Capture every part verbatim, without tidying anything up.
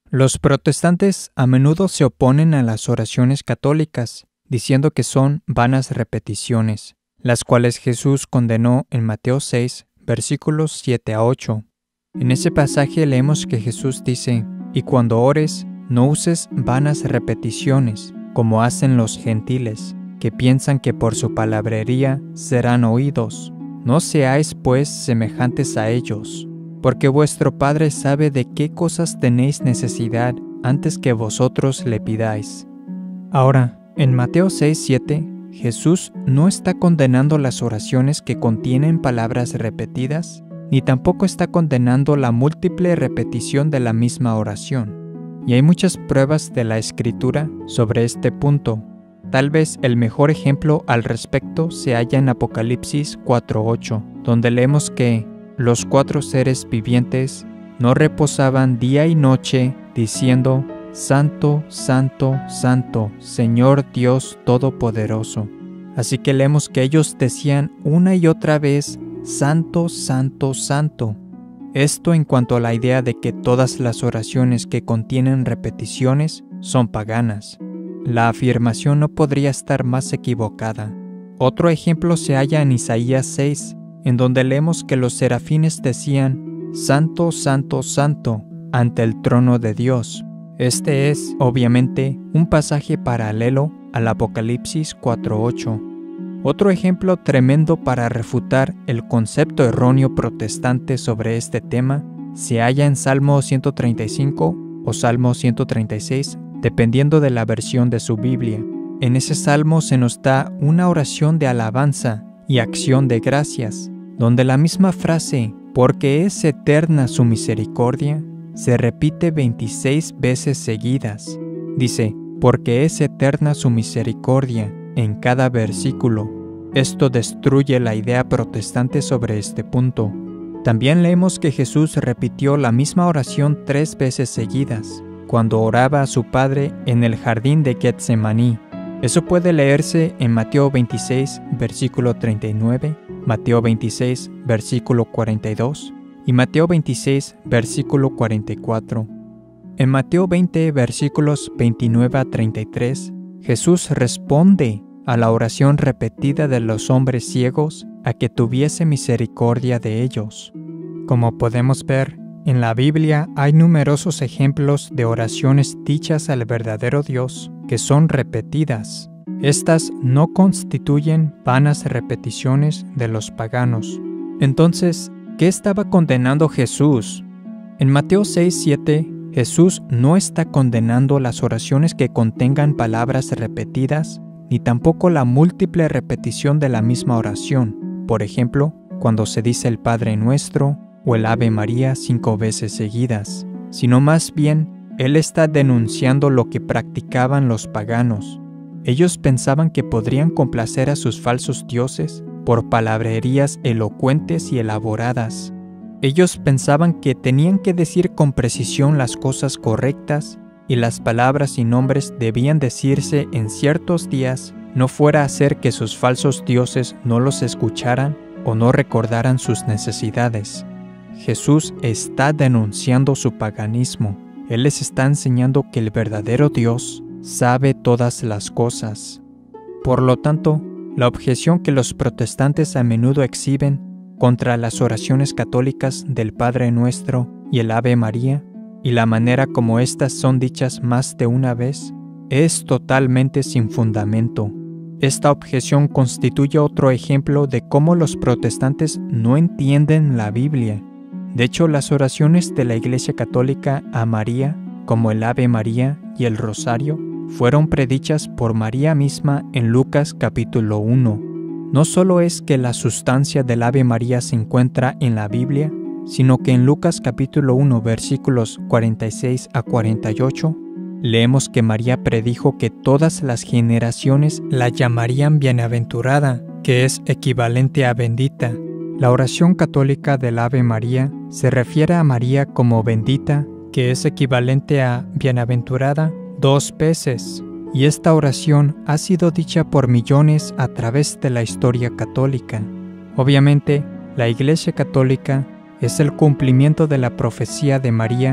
Los protestantes a menudo se oponen a las oraciones católicas, diciendo que son vanas repeticiones, las cuales Jesús condenó en Mateo seis, versículos siete a ocho. En ese pasaje leemos que Jesús dice: «Y cuando ores, no uses vanas repeticiones, como hacen los gentiles, que piensan que por su palabrería serán oídos. No seáis, pues, semejantes a ellos, porque vuestro Padre sabe de qué cosas tenéis necesidad antes que vosotros le pidáis». Ahora, en Mateo seis, siete, Jesús no está condenando las oraciones que contienen palabras repetidas, ni tampoco está condenando la múltiple repetición de la misma oración. Y hay muchas pruebas de la Escritura sobre este punto. Tal vez el mejor ejemplo al respecto se halla en Apocalipsis cuatro, ocho, donde leemos que los cuatro seres vivientes no reposaban día y noche, diciendo: «Santo, Santo, Santo, Señor Dios Todopoderoso». Así que leemos que ellos decían una y otra vez: «Santo, Santo, Santo». Esto en cuanto a la idea de que todas las oraciones que contienen repeticiones son paganas. La afirmación no podría estar más equivocada. Otro ejemplo se halla en Isaías seis, en donde leemos que los serafines decían: «Santo, Santo, Santo», ante el trono de Dios. Este es, obviamente, un pasaje paralelo al Apocalipsis cuatro, ocho. Otro ejemplo tremendo para refutar el concepto erróneo protestante sobre este tema se halla en Salmo ciento treinta y cinco o Salmo ciento treinta y seis, dependiendo de la versión de su Biblia. En ese salmo se nos da una oración de alabanza y acción de gracias, donde la misma frase «porque es eterna su misericordia» se repite veintiséis veces seguidas. Dice «porque es eterna su misericordia» en cada versículo. Esto destruye la idea protestante sobre este punto. También leemos que Jesús repitió la misma oración tres veces seguidas, cuando oraba a su Padre en el jardín de Getsemaní. Eso puede leerse en Mateo veintiséis, versículo treinta y nueve, Mateo veintiséis, versículo cuarenta y dos, y Mateo veintiséis, versículo cuarenta y cuatro. En Mateo veinte, versículos veintinueve a treinta y tres, Jesús responde a la oración repetida de los hombres ciegos a que tuviese misericordia de ellos. Como podemos ver, en la Biblia hay numerosos ejemplos de oraciones dichas al verdadero Dios que son repetidas. Estas no constituyen vanas repeticiones de los paganos. Entonces, ¿qué estaba condenando Jesús? En Mateo seis, siete, Jesús no está condenando las oraciones que contengan palabras repetidas, ni tampoco la múltiple repetición de la misma oración. Por ejemplo, cuando se dice el Padre Nuestro o el Ave María cinco veces seguidas, sino más bien, Él está denunciando lo que practicaban los paganos. Ellos pensaban que podrían complacer a sus falsos dioses por palabrerías elocuentes y elaboradas. Ellos pensaban que tenían que decir con precisión las cosas correctas y las palabras y nombres debían decirse en ciertos días, no fuera a hacer que sus falsos dioses no los escucharan o no recordaran sus necesidades. Jesús está denunciando su paganismo. Él les está enseñando que el verdadero Dios sabe todas las cosas. Por lo tanto, la objeción que los protestantes a menudo exhiben contra las oraciones católicas del Padre Nuestro y el Ave María, y la manera como éstas son dichas más de una vez, es totalmente sin fundamento. Esta objeción constituye otro ejemplo de cómo los protestantes no entienden la Biblia. De hecho, las oraciones de la Iglesia Católica a María, como el Ave María y el Rosario, fueron predichas por María misma en Lucas capítulo uno. No solo es que la sustancia del Ave María se encuentra en la Biblia, sino que en Lucas capítulo uno, versículos cuarenta y seis a cuarenta y ocho, leemos que María predijo que todas las generaciones la llamarían bienaventurada, que es equivalente a bendita. La oración católica del Ave María se refiere a María como bendita, que es equivalente a bienaventurada, dos veces. Y esta oración ha sido dicha por millones a través de la historia católica. Obviamente, la Iglesia Católica es el cumplimiento de la profecía de María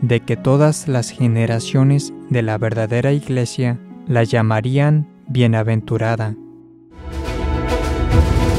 de que todas las generaciones de la verdadera Iglesia la llamarían bienaventurada.